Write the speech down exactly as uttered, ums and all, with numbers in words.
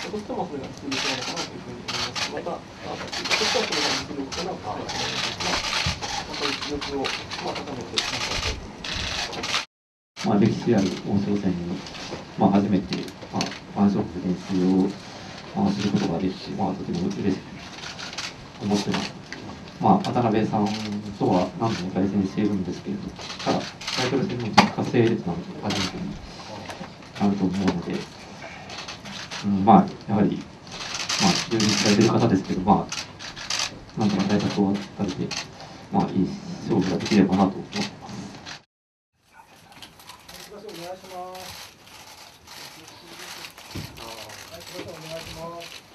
としてもそれが実力なのかなというふうに思います。また、あとしてはそれが実力なのかなというふうに思います。まあ、そういう実力を、まあ、高めていきたいと思います。 まあ、歴史ある王将戦に、まあ、初めて、まあ、ワンショップ練習を、まあ、することができて、まあ、とても嬉しく思ってます。まあ、渡辺さんとは何度も対戦しているんですけれど、ただ、タイトル戦の実家系列なので初めてになると思うので、うん、まあ、やはり、まあ、充実されている方ですけど、まあ、なんとか対策を立てて、まあ、いい勝負ができればなと思ってます。 お願いします。はい、お願いします。